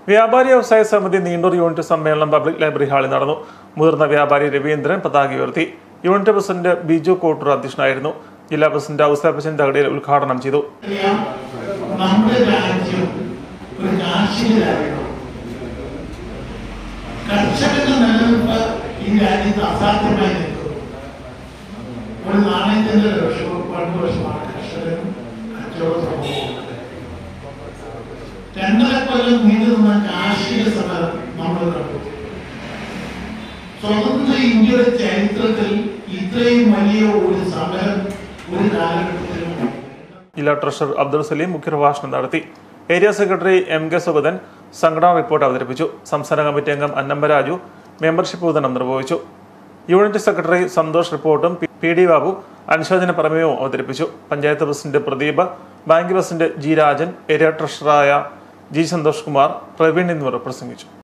വ്യാപാരി വ്യവസായ സമിതി നീണ്ടൂർ യൂണിറ്റ് സമ്മേളനം പബ്ലിക് ലൈബ്രറി ഹാളിൽ നടന്നു. മുതിർന്ന വ്യാപാരി രവീന്ദ്രൻ പതാക ഉയർത്തി. യൂണിറ്റ് പ്രസിഡന്റ് ബിജു കോട്ടൂർ അധ്യക്ഷനായിരുന്നു. ജില്ലാ പ്രസിഡന്റ് ഔസേപ്പച്ചൻ തകടിയിൽ ഉദ്ഘാടനം ചെയ്തു. നമ്മുടെ രാജ്യം ഒരു കാർഷിക രാജ്യമാണ്. കർഷകരുടെ നിലനിൽപ്പ് ഈ രാജ്യത്ത് അസാധ്യമായി നിൽക്കുന്നു. ഒരു നാണയത്തിന്റെ വശമാണ് കർഷകരും കച്ചവട സമൂഹവും. 2.5 കൊല്ലം നീണ്ടുനിന്ന കാർഷിക സമരം നമ്മൾ കണ്ടു. സ്വതന്ത്ര ഇന്ത്യയുടെ ചരിത്രത്തിൽ ഇത്രയും വലിയ ഒരു സമരം ഒരു കാലഘട്ടത്തിലും. ജില്ലാ ട്രഷറർ അബ്ദുൾ സലീം മുഖ്യപ്രഭാഷണം നടത്തി. Area secretary M K Sugathan സംഘടനാ റിപ്പോർട്ട് അവതരിപ്പിച്ചു. സംസ്ഥാന കമ്മിറ്റി അംഗം അന്നമ്മ രാജു മെമ്പർഷിപ്പ് വിതരണം നിർവഹിച്ചു. യൂണിറ്റ് സെക്രട്ടറി സന്തോഷ് റിപ്പോർട്ടും പി ഡി ബാബു അനുശോചന പ്രമേയവും അവതരിപ്പിച്ചു. Panchayat president Pradeep, bank president G Rajan, area ട്രഷററായ ജി സന്തോഷ് കുമാർ, പ്രവീൺ എന്നിവർ പ്രസംഗിച്ചു.